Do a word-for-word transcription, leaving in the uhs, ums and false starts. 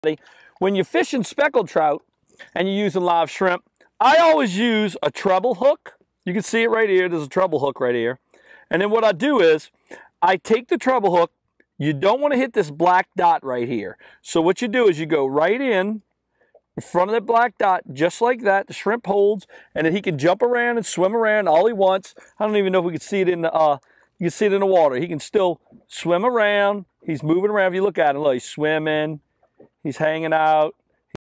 When you're fishing speckled trout and you're using live shrimp, I always use a treble hook. You can see it right here. There's a treble hook right here. And then what I do is I take the treble hook. You don't want to hit this black dot right here. So what you do is you go right in, in front of that black dot, just like that. The shrimp holds, and then he can jump around and swim around all he wants. I don't even know if we can see it in the, uh, you can see it in the water. He can still swim around. He's moving around. If you look at him, look, he's swimming. He's hanging out.